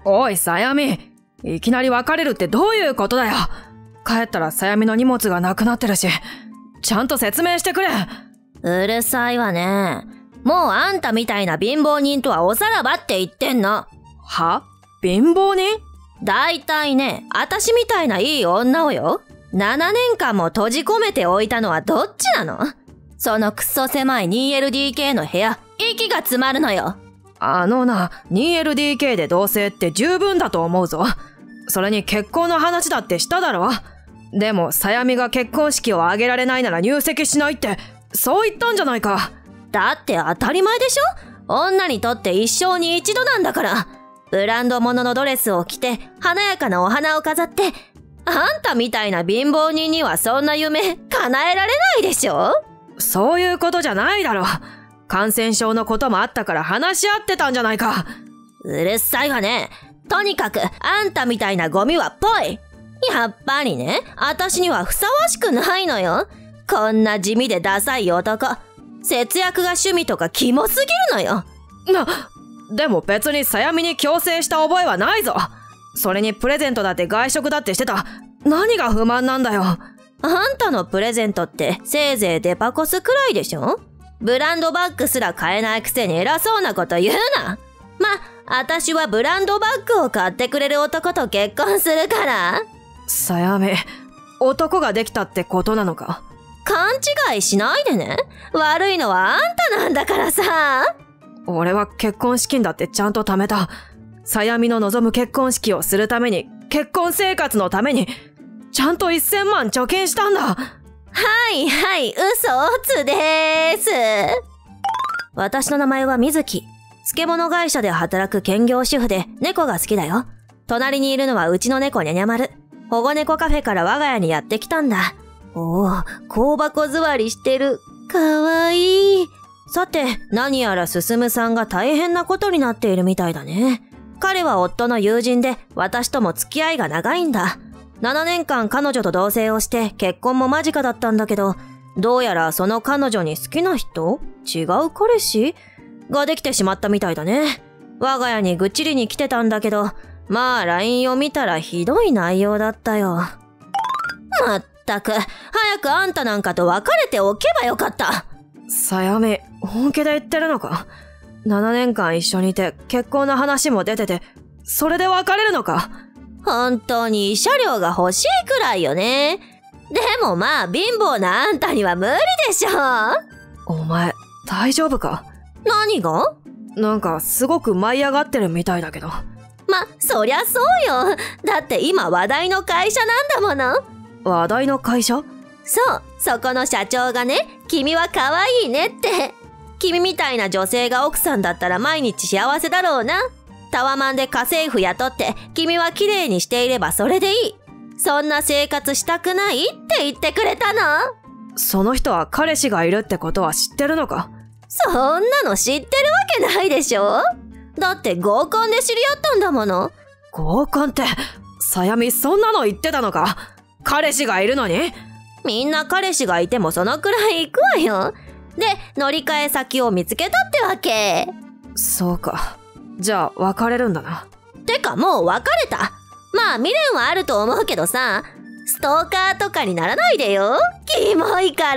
おい、さやみ。いきなり別れるってどういうことだよ。帰ったらさやみの荷物がなくなってるし、ちゃんと説明してくれ。 うるさいわね。もうあんたみたいな貧乏人とはおさらばって言ってんの。 は？貧乏人？ だいたいね、私みたいないい女をよ。7年間も閉じ込めておいたのはどっちなの？そのクソ狭い 2LDK の部屋、息が詰まるのよ。 あのな、2LDK で同棲って十分だと思うぞ。それに結婚の話だってしただろ。でも、さやみが結婚式を挙げられないなら入籍しないって、そう言ったんじゃないか。 だって当たり前でしょ？女にとって一生に一度なんだから。ブランド物のドレスを着て、華やかなお花を飾って、あんたみたいな貧乏人にはそんな夢叶えられないでしょ？ そういうことじゃないだろ。感染症のこともあったから話し合ってたんじゃないか。 うるさいわね。とにかく、あんたみたいなゴミはぽい。やっぱりね、私にはふさわしくないのよ。こんな地味でダサい男。節約が趣味とかキモすぎるのよ。 でも別にさやみに強制した覚えはないぞ。それにプレゼントだって外食だってしてた。何が不満なんだよ。 あんたのプレゼントってせいぜいデパコスくらいでしょ？ブランドバッグすら買えないくせに偉そうなこと言うな。私はブランドバッグを買ってくれる男と結婚するから。 さやみ、男ができたってことなのか？ 勘違いしないでね。悪いのはあんたなんだからさ。 俺は結婚資金だってちゃんと貯めた。さやみの望む結婚式をするために、結婚生活のために、ちゃんと1000万貯金したんだ。 はいはい、嘘つでーす。私の名前はみずき。漬物会社で働く兼業主婦で猫が好きだよ。隣にいるのはうちの猫にゃにゃまる。保護猫カフェから我が家にやってきたんだ。おお、香箱座りしてる。かわいい。さて、何やら進さんが大変なことになっているみたいだね。彼は夫の友人で私とも付き合いが長いんだ。7年間彼女と同棲をして結婚も間近だったんだけど、どうやらその彼女に好きな人？違う彼氏？ができてしまったみたいだね。我が家に愚痴りに来てたんだけど、まあ LINE を見たらひどい内容だったよ。まったく、早くあんたなんかと別れておけばよかった。 さやみ、本気で言ってるのか？7年間一緒にいて結婚の話も出てて、それで別れるのか？ 本当に慰謝料が欲しいくらいよね。でもまあ貧乏なあんたには無理でしょ。 お前、大丈夫か？ 何が？ なんかすごく舞い上がってるみたいだけど。 そりゃそうよ。だって今話題の会社なんだもの。 話題の会社？ そう、そこの社長がね、君は可愛いねって。君みたいな女性が奥さんだったら毎日幸せだろうな。タワマンで家政婦雇って、君は綺麗にしていればそれでいい。そんな生活したくないって言ってくれたの。 その人は彼氏がいるってことは知ってるのか？ そんなの知ってるわけないでしょ。だって合コンで知り合ったんだもの。 合コンって、さやみそんなの言ってたのか？彼氏がいるのに？ みんな彼氏がいてもそのくらい行くわよ。で、乗り換え先を見つけたってわけ。 そうか。じゃあ別れるんだな。 てかもう別れた。まあ未練はあると思うけどさ、ストーカーとかにならないでよ。キモいから。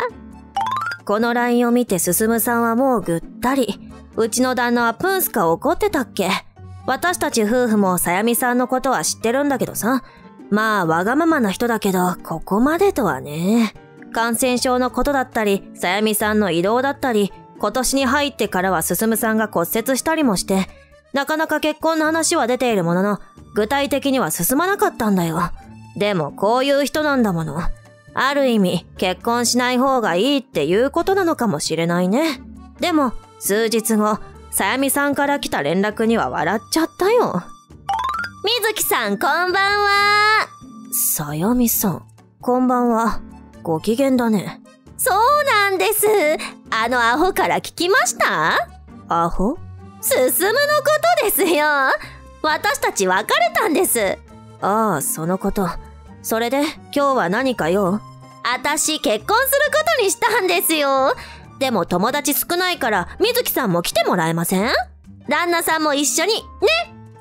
この LINE を見て進さんはもうぐったり。うちの旦那はプンスカ怒ってたっけ？私たち夫婦もさやみさんのことは知ってるんだけどさ。まあわがままな人だけど、ここまでとはね。感染症のことだったり、さやみさんの移動だったり、今年に入ってからは進さんが骨折したりもして、なかなか結婚の話は出ているものの、具体的には進まなかったんだよ。でもこういう人なんだもの。ある意味、結婚しない方がいいっていうことなのかもしれないね。でも、数日後、さやみさんから来た連絡には笑っちゃったよ。みずきさん、こんばんは。さやみさん、こんばんは。ご機嫌だね。そうなんです。あのアホから聞きました？アホ？進のことですよ。私たち別れたんです。ああ、そのこと。それで、今日は何か用？私、結婚することにしたんですよ。でも友達少ないから、みずきさんも来てもらえません？旦那さんも一緒に、ね。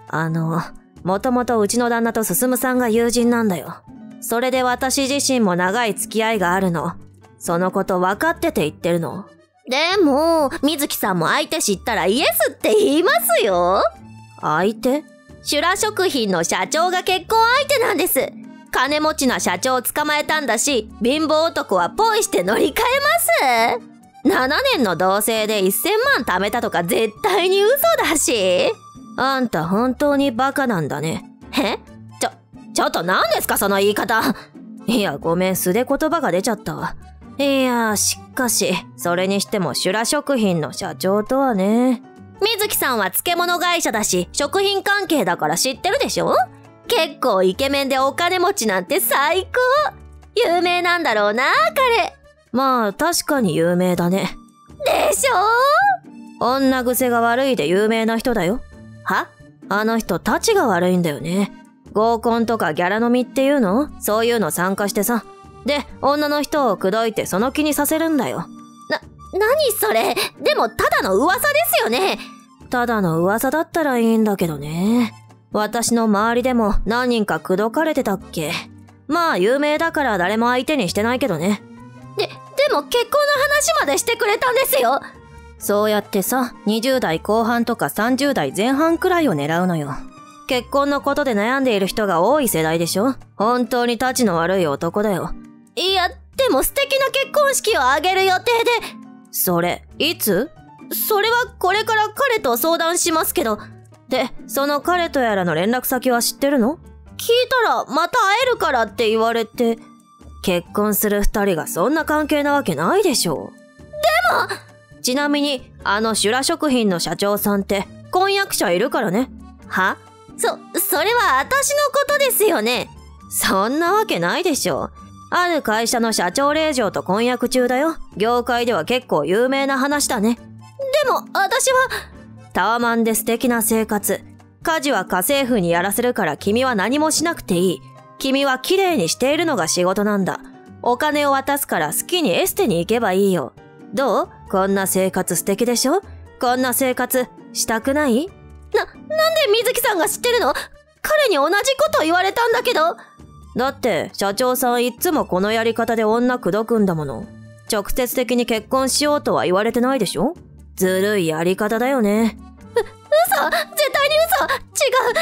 もともとうちの旦那と進さんが友人なんだよ。それで私自身も長い付き合いがあるの。そのこと分かってて言ってるの。でも、水木さんも相手知ったらイエスって言いますよ。相手？シュラ食品の社長が結婚相手なんです。金持ちな社長を捕まえたんだし、貧乏男はポイして乗り換えます。7年の同棲で1000万貯めたとか絶対に嘘だし。あんた本当にバカなんだね。ちょっと何ですかその言い方。いや、ごめん、素で言葉が出ちゃったわ。いや、しかし、それにしてもシュラ食品の社長とはね。水木さんは漬物会社だし、食品関係だから知ってるでしょ？結構イケメンでお金持ちなんて最高。有名なんだろうな、彼。まあ、確かに有名だね。でしょ？女癖が悪いで有名な人だよ。は？あの人、たちが悪いんだよね。合コンとかギャラ飲みっていうの？そういうの参加してさ。で、女の人を口説いてその気にさせるんだよ。何それ？でもただの噂ですよね。ただの噂だったらいいんだけどね。私の周りでも何人か口説かれてたっけ。まあ有名だから誰も相手にしてないけどね。でも結婚の話までしてくれたんですよ。そうやってさ、20代後半とか30代前半くらいを狙うのよ。結婚のことで悩んでいる人が多い世代でしょ。本当にたちの悪い男だよ。いや、でも素敵な結婚式を挙げる予定で。それ、いつ？それはこれから彼と相談しますけど。で、その彼とやらの連絡先は知ってるの？聞いたら、また会えるからって言われて。結婚する二人がそんな関係なわけないでしょ。でも！ちなみに、シュラ食品の社長さんって、婚約者いるからね。は？それは私のことですよね。そんなわけないでしょ。ある会社の社長令嬢と婚約中だよ。業界では結構有名な話だね。でも、私は、タワマンで素敵な生活。家事は家政婦にやらせるから君は何もしなくていい。君は綺麗にしているのが仕事なんだ。お金を渡すから好きにエステに行けばいいよ。どう？こんな生活素敵でしょ？こんな生活したくない？なんで水木さんが知ってるの？彼に同じこと言われたんだけど。だって社長さんいっつもこのやり方で女口説くんだもの。直接的に結婚しようとは言われてないでしょ？ずるいやり方だよね。嘘！絶対に嘘！違う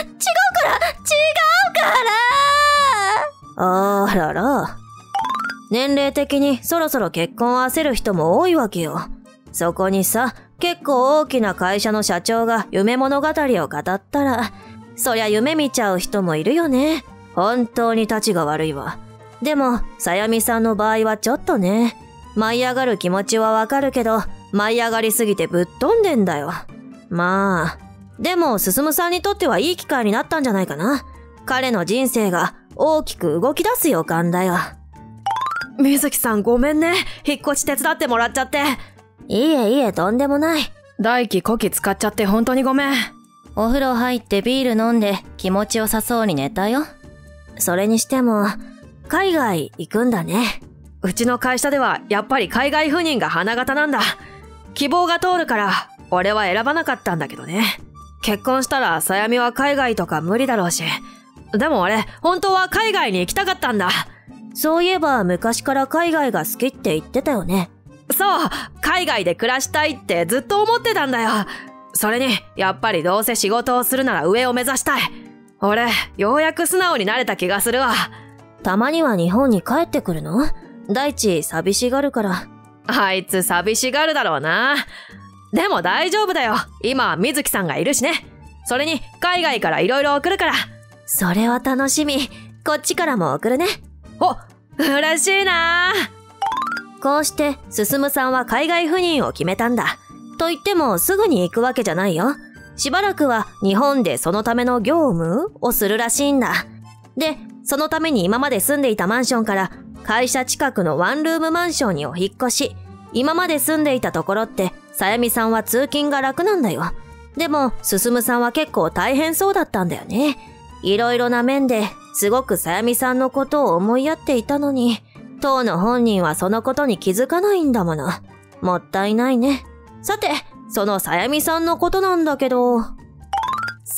からあらら。年齢的にそろそろ結婚を焦る人も多いわけよ。そこにさ、結構大きな会社の社長が夢物語を語ったら、そりゃ夢見ちゃう人もいるよね。本当にたちが悪いわ。でも、さやみさんの場合はちょっとね。舞い上がる気持ちはわかるけど、舞い上がりすぎてぶっ飛んでんだよ。まあ、でも進さんにとってはいい機会になったんじゃないかな。彼の人生が大きく動き出す予感だよ。 水木さんごめんね。引っ越し手伝ってもらっちゃって。 いえ、とんでもない。 大気こき使っちゃって本当にごめん。 お風呂入ってビール飲んで気持ちよさそうに寝たよ。それにしても、海外行くんだね。 うちの会社ではやっぱり海外赴任が花形なんだ。希望が通るから俺は選ばなかったんだけどね。結婚したらさやみは海外とか無理だろうし。でも俺本当は海外に行きたかったんだ。 そういえば昔から海外が好きって言ってたよね。 そう、海外で暮らしたいってずっと思ってたんだよ。それにやっぱりどうせ仕事をするなら上を目指したい。俺ようやく素直になれた気がするわ。 たまには日本に帰ってくるの？大地寂しがるから。 あいつ寂しがるだろうな。でも大丈夫だよ。今水木さんがいるしね。それに海外から色々送るから。 それは楽しみ。こっちからも送るね。 お、嬉しいな。 こうして進さんは海外赴任を決めたんだ。と言ってもすぐに行くわけじゃないよ。しばらくは日本でそのための業務をするらしいんだ。で、そのために今まで住んでいたマンションから会社近くのワンルームマンションにお引っ越し。今まで住んでいたところってさやみさんは通勤が楽なんだよ。でも進さんは結構大変そうだったんだよね。いろいろな面ですごくさやみさんのことを思いやっていたのに、当の本人はそのことに気づかないんだもの。もったいないね。さて、そのさやみさんのことなんだけど。さ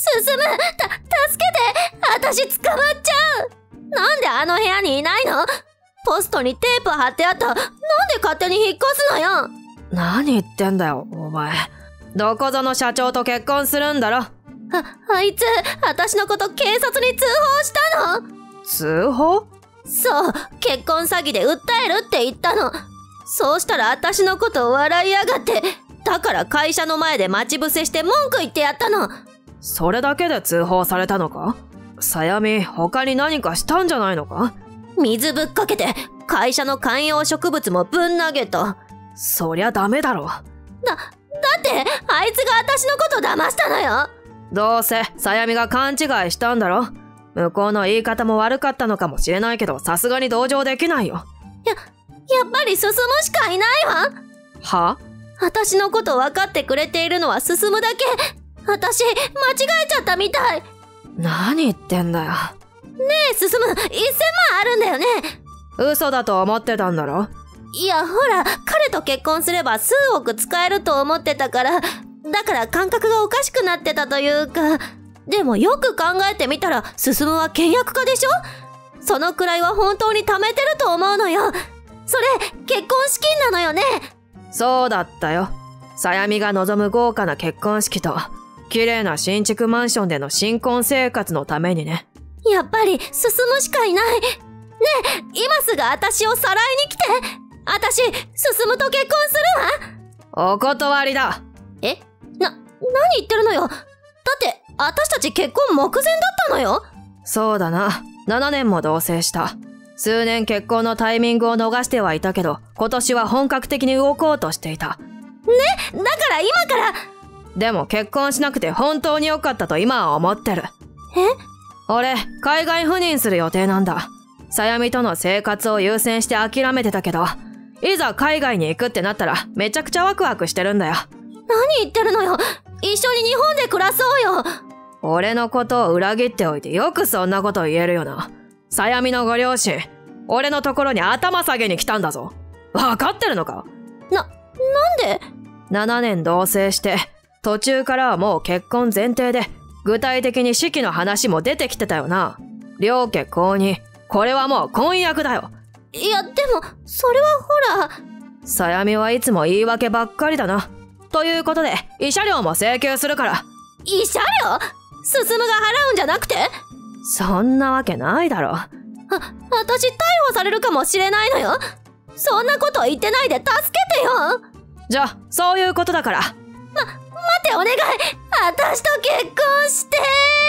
進む、助けて、私捕まっちゃう。なんであの部屋にいないの？ポストにテープ貼ってあった。なんで勝手に引っ越すのよ。 何言ってんだよ、お前。どこぞの社長と結婚するんだろ。 あいつ、私のこと警察に通報したの。 通報？ そう、結婚詐欺で訴えるって言ったの。そうしたら私のことを笑いやがって。だから会社の前で待ち伏せして文句言ってやったの。 それだけで通報されたのか？さやみ、他に何かしたんじゃないのか？ 水ぶっかけて、会社の観葉植物もぶん投げた。 そりゃダメだろ。 だって、あいつが私のこと騙したのよ。 どうせ、さやみが勘違いしたんだろ。向こうの言い方も悪かったのかもしれないけど、さすがに同情できないよ。 やっぱり進むしかいないわ。 は？ 私のこと分かってくれているのは進むだけ。私、間違えちゃったみたい。 何言ってんだよ。 ねえ、進む、1000万あるんだよね。 嘘だと思ってたんだろ。 いや、ほら、彼と結婚すれば数億使えると思ってたから、だから感覚がおかしくなってたというか。でもよく考えてみたら、進は倹約家でしょ？そのくらいは本当に貯めてると思うのよ。それ、結婚資金なのよね。 そうだったよ。さやみが望む豪華な結婚式と、綺麗な新築マンションでの新婚生活のためにね。 やっぱり、進むしかいない。ねえ、今すぐ私をさらいに来て。私、進むと結婚するわ。お断りだ。 え？何言ってるのよ。だって、私たち結婚目前だったのよ。 そうだな。7年も同棲した。数年結婚のタイミングを逃してはいたけど、今年は本格的に動こうとしていた。 ね、だから今から。 でも結婚しなくて本当に良かったと今は思ってる。俺、海外赴任する予定なんだ。さやみとの生活を優先して諦めてたけど、いざ海外に行くってなったらめちゃくちゃワクワクしてるんだよ。 何言ってるのよ。一緒に日本で暮らそうよ。 俺のことを裏切っておいてよくそんなこと言えるよな。さやみのご両親、俺のところに頭下げに来たんだぞ。わかってるのか？ なんで？ 7 年同棲して、途中からはもう結婚前提で、具体的に式の話も出てきてたよな。両家公認。これはもう婚約だよ。 いや、でも、それはほら。 さやみはいつも言い訳ばっかりだな。ということで、慰謝料も請求するから。 慰謝料？進が払うんじゃなくて？ そんなわけないだろ。 私逮捕されるかもしれないのよ。そんなこと言ってないで助けてよ。 じゃあ、そういうことだから。 待ってお願い。私と結婚して。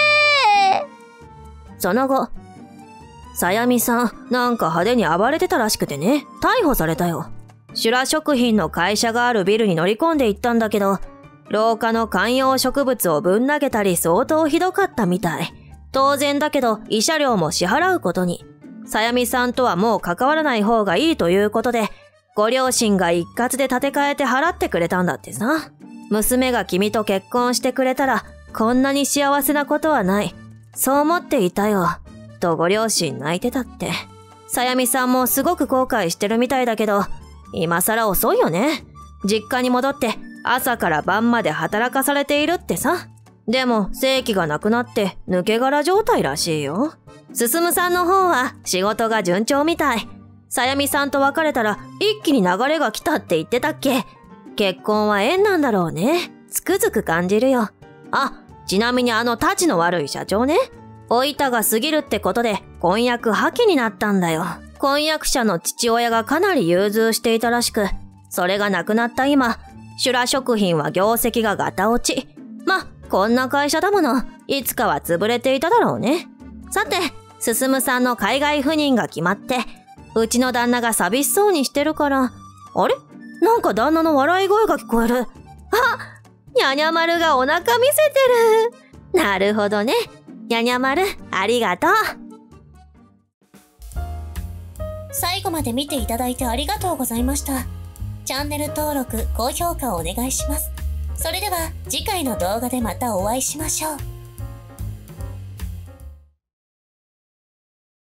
その後、さやみさん、なんか派手に暴れてたらしくてね、逮捕されたよ。シュラ食品の会社があるビルに乗り込んでいったんだけど、廊下の観葉植物をぶん投げたり相当ひどかったみたい。当然だけど、慰謝料も支払うことに。さやみさんとはもう関わらない方がいいということで、ご両親が一括で立て替えて払ってくれたんだってさ。娘が君と結婚してくれたら、こんなに幸せなことはない。そう思っていたよ。とご両親泣いてたって。さやみさんもすごく後悔してるみたいだけど、今更遅いよね。実家に戻って朝から晩まで働かされているってさ。でも正規がなくなって抜け殻状態らしいよ。進さんの方は仕事が順調みたい。さやみさんと別れたら一気に流れが来たって言ってたっけ。結婚は縁なんだろうね。つくづく感じるよ。あ、ちなみにタチの悪い社長ね。老いたが過ぎるってことで婚約破棄になったんだよ。婚約者の父親がかなり融通していたらしく、それがなくなった今、シュラ食品は業績がガタ落ち。ま、こんな会社だもの、いつかは潰れていただろうね。さて、進さんの海外赴任が決まって、うちの旦那が寂しそうにしてるから、あれ？なんか旦那の笑い声が聞こえる。あ、にゃにゃまるがお腹見せてる。なるほどね。にゃにゃまる、ありがとう。最後まで見ていただいてありがとうございました。チャンネル登録、高評価をお願いします。それでは次回の動画でまたお会いしましょう。